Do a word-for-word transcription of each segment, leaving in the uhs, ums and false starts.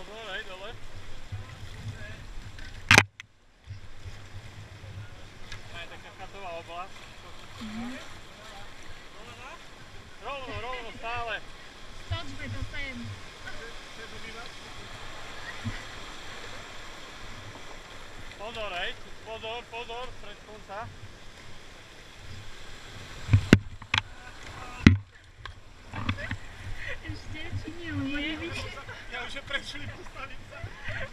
Pozor, hej, dole. Aj taká chatová oblasť. Rovno, rovno, stále. Stočme to sem. Pozor, hej, pozor, pozor, pred konca. Ešte, či nie, lebo nevidíš. Ja už je prešli postaviť sa.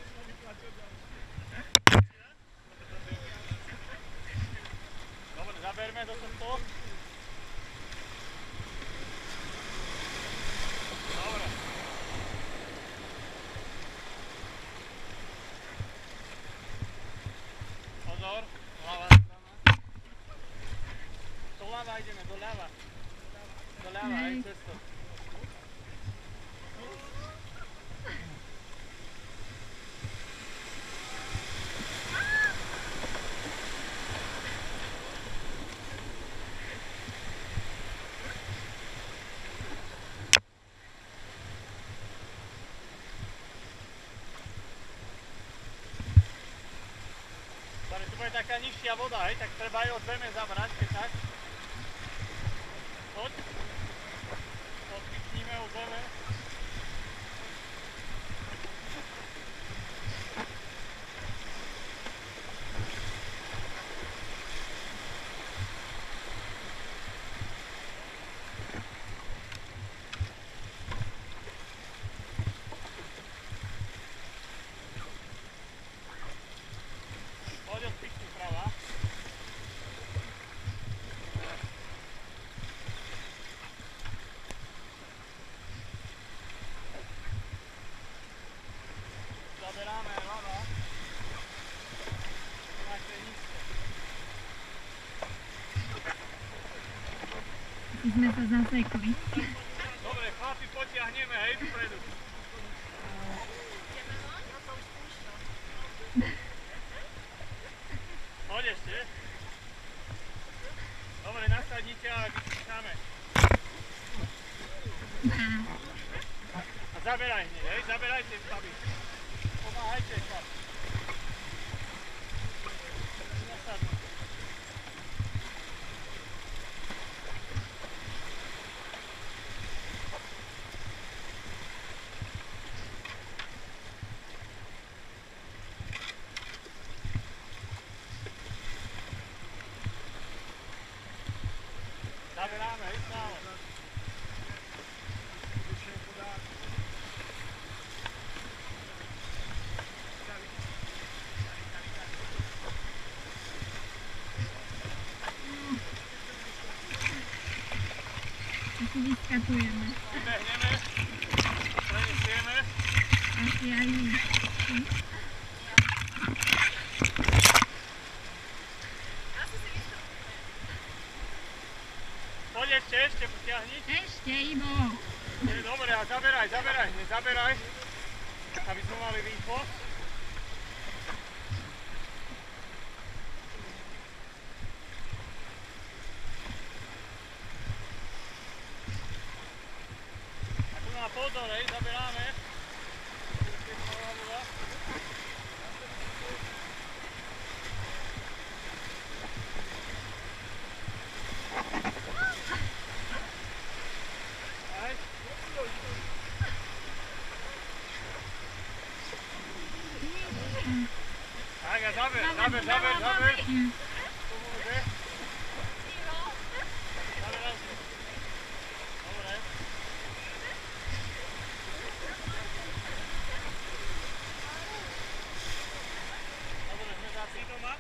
Dobre, zaberme do tohto. Dobre. Pozor, ľava strana. Doľava ideme, doľava. Doľava, hej, cesto. Tu bude taká nižšia voda, hej, tak treba aj od zeme zabrať, keď tak. Poď. Odpichníme od zeme. Zaberáme ľava. Máte nízko. My sme sa zasekli. Dobre, chlapi, potiahneme, hej, vpredu. Poď ešte. Dobre, nasadnite a vypícháme. A zaberaj hneď, hej, zaberajte chlapi. Pomáhajte chlapi. Nasadnú. Zaberáme, hej, stále. Asi vyskakujeme. Vybehneme, prenesieme. Asi aj my. Poď ešte, ešte potiahni. Ešte, Ivo. Dobre, a zaberaj, zaberaj, nezaberaj, aby sme mali rýchlosť. A tu na pozor, hej, zaberáme. Tak a zaber, zaber, zaber, zaber. Pomôže. Zaberaj si. Dobre. Dobre, sme zaci doma.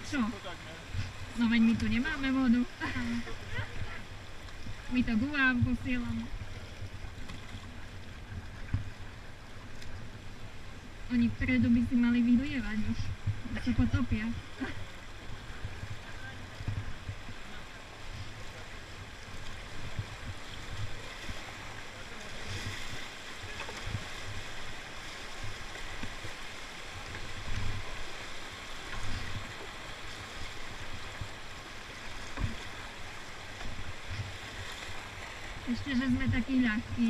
Čo? No veď my tu nemáme vodu. My to ku vám posielame. Oni vpredu by si mali vylievať už. Už sa potopia. Ešte, že sme takí ľahkí.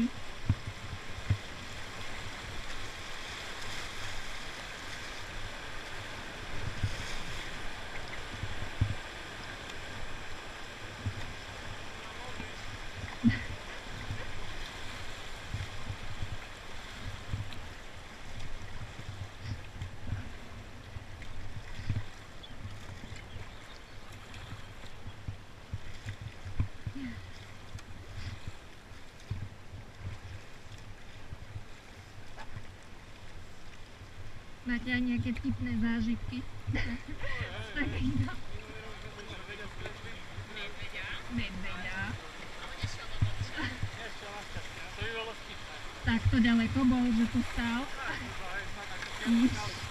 Máte aj nejaké vtipné zážitky? Z takýchto. Medveďa. Tak to ďaleko bol, že tu stál. Nič.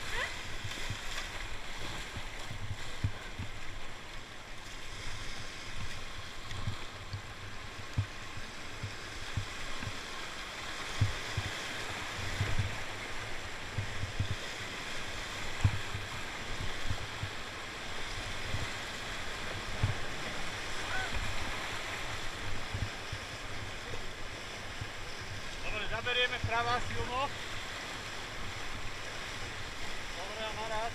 Zaberieme pravá silno. Dobre a naraz.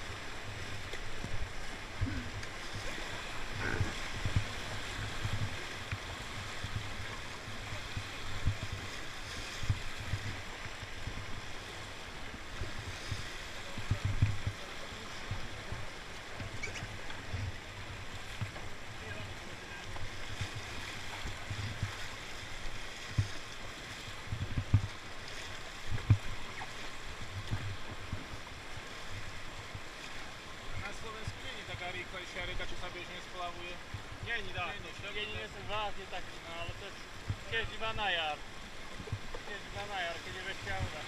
Rýchlejšia rieka, čo sa bežne splavuje. Není, dá. Jedine sa zvát je taký, no ale to je tiež iba na jar. Tiež iba na jar, keď je väčšia voda.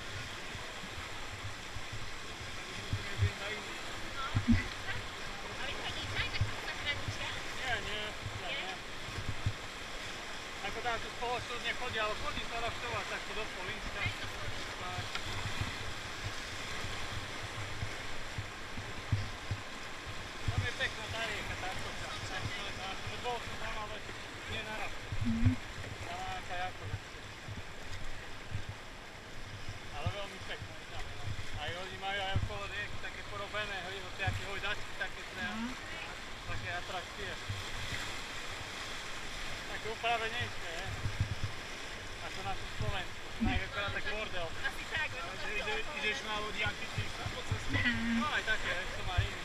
Musíme byť na iný. A vy chodíte aj tak sa hraničia? Nie, nie, nie. Ako tam tu spoločnosť nechodí, ale chodí sa raštovať takto do Slovenska. Pekná tá rieka, tá toka. Bol som tam, ale nie naraz. Tá má kajaku. Ale veľmi pekné. Aj oni majú aj okolo rieky také porobené, také hojdačky, také také atrakcie. Také upravenejšie, je? Ako na tom Slovensku. Majú akorát taký bordel. Asi tak. Ideš na lodi antičných po ceste. No aj také, to má iný.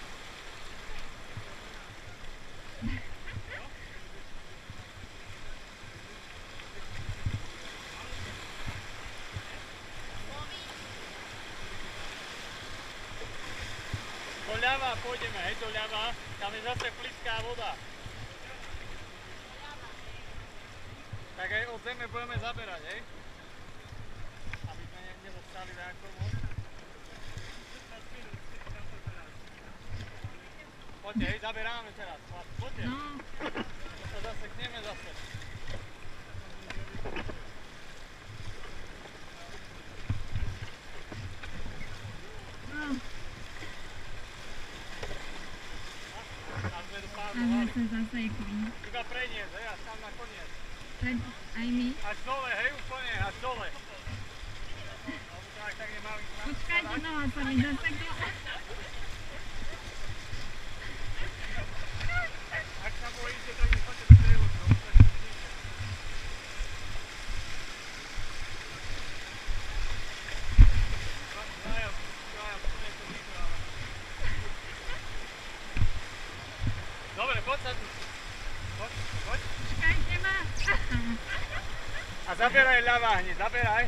Doľava pôjdeme, hej, doľava, tam je zase pliská voda. Tak aj od zeme budeme zaberať, hej? Aby sme nezostali nejakou moc. Poďte, hej, zaberáme teraz, poďte. No. To sa zasekneme zase. No. A sme sa zasekli. Iba preniesť, hej, až tam na koniec. Tak aj my. Až dole, hej, úplne, až dole. Tak, tak nemali. Počkajte, noha sa mi zasekla. Ak sa bojíte, tak mi chodite do drevu. Dobre, poď sa tu. Poď, poď. Počkajte ma. A zaberaj ľavá hneď, zaberaj.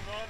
Pozor.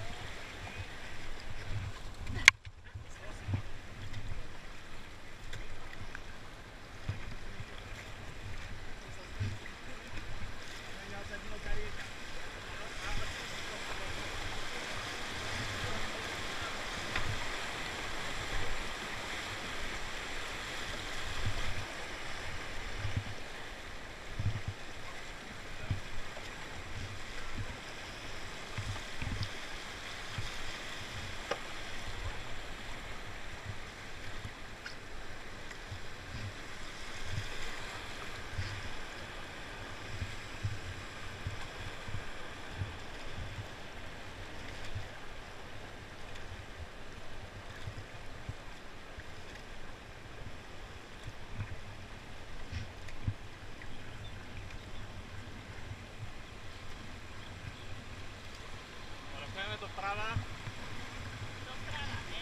Doprava. Doprava, hej.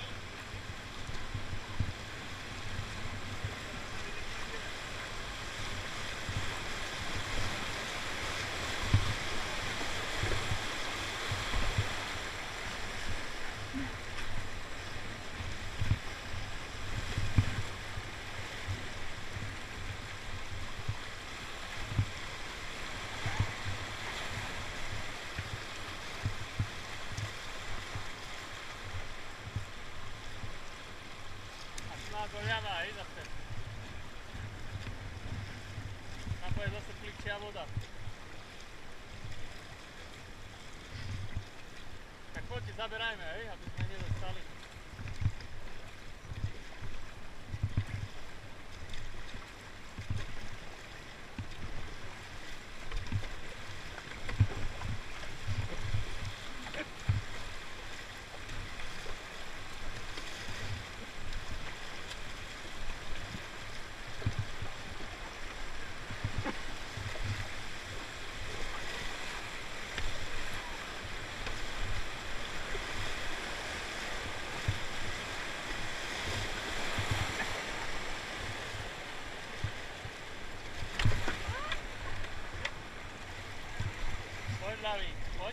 Doľava, hej, zase. Tam bude zase plikšia voda. Tak poďte, zaberajme, hej, aby sme nedostali. Poď, ľavý, poď.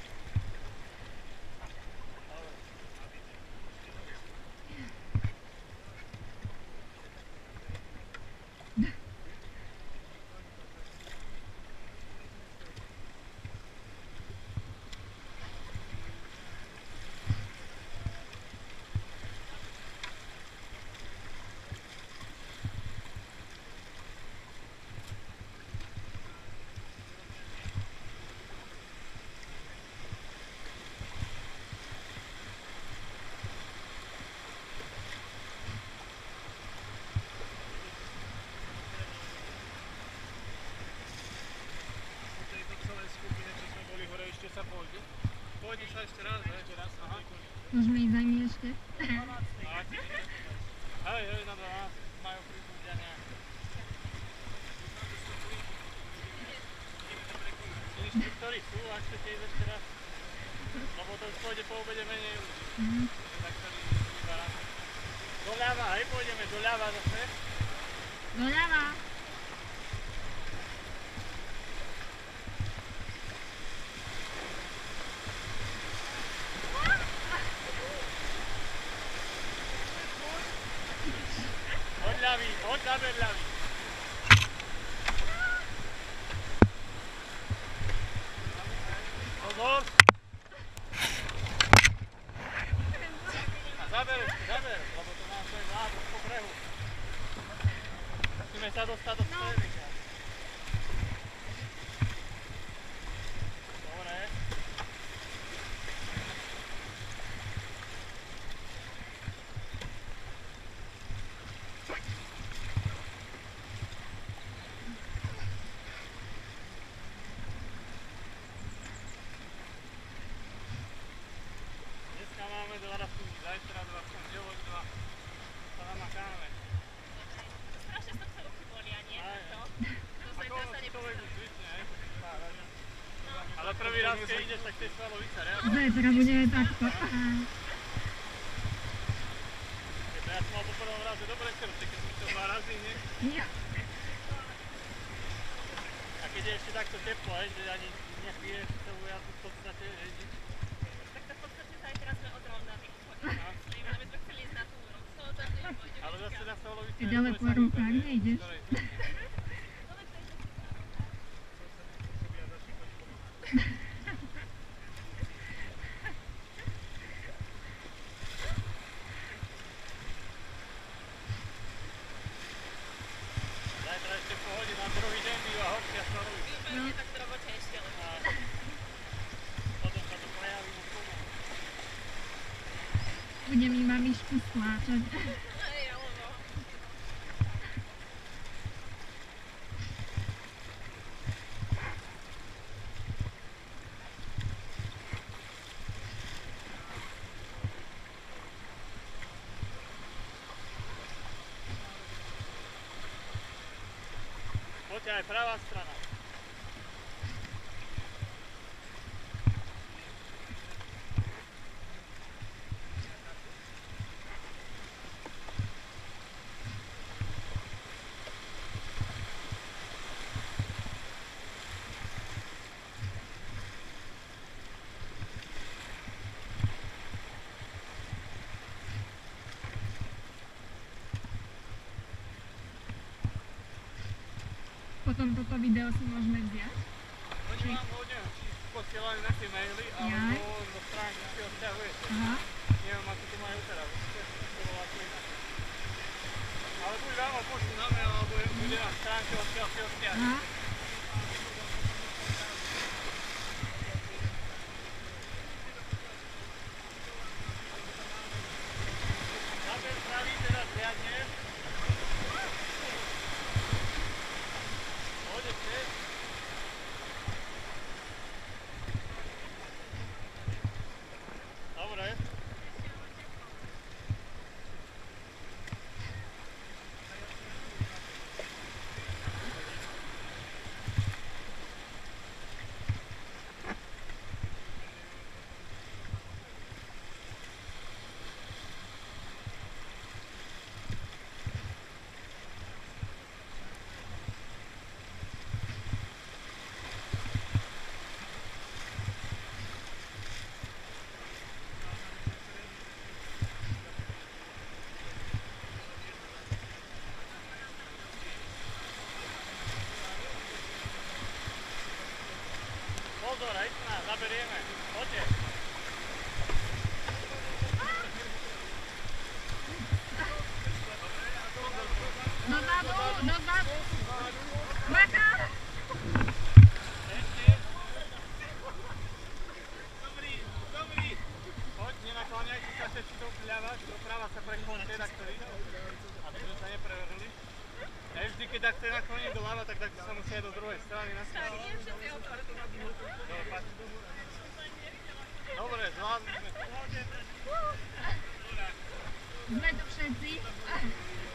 Ešte sa pôjde. Pôjde sa ešte raz, ne? Ešte raz. Aha. Môžeme ísť aj my ešte. Hej, hej, na dvanásť majú prísť nejak. Inštruktori sú, ak chcete ísť ešte raz. Lebo to už pôjde po obede menej ľudí. Mhm. Tak to vyzerá. Doľava, hej, pôjdeme doľava zase. Doľava. Poď ľavý, poď zaber ľavý. Pozor. A zaber ešte, zaber, lebo to mám svoj vládok po brehu. Musíme sa dostať do stredy. Dobre. Dneska máme dva rastúny, zajtra dva v pondelok, dva sa namakáme. Strašne sa celúky bolia, nie? Aj, To? aj. To sa im Ako zasa človek nepozerá. už zvykne, hej? Ale prvý raz, keď ideš, tak tej svalovica, reálne. Zajtra budeme takto. Ja som mal po prvom raze dobre krče, keď som chcel dva razy, nie? Ja. A keď je ešte takto teplo, hej, že ani nechvieš celú jazdu v podstate, hej, nič. Keď ale po rukách nejdeš. Zajtra ešte v pohode, na druhý deň býva horšia starovi. Býva nie tak v robote ešte, lebo... Potom sa to prejaví na plno. Bude mi mamičku stláčať. Hej, alebo... Poďte aj pravá strana. Potom toto video si môžeme vziať. Oni vám ho neviem, či posielali na tie maily, Jaj. alebo zo stránky si ho stiahujete. Aha. Neviem, ako to majú teraz. To bola ako iná. Ale buď vám ho pošlu na mail, alebo bude na stránke, odkiaľ si ho stiahne. Aha. Záber pravý teraz riadne. Poďte. Dobre. Pozor, aj na, zaberieme. Poďte. Dozadu, dozadu. Baka! Ešte. Dobrý, dobrý. Poď, nenakláňajte sa všetci doľava, doprava sa prekloňte, takto vidno. Aby sme sa nepreverili. A vždy, keď takto je nakloním doľava, tak takto sa musia aj do druhej strany nastaviť. Nie všetci otvorili. Dobre, pač. Dobre, zvládli sme to. Sme tu všetci.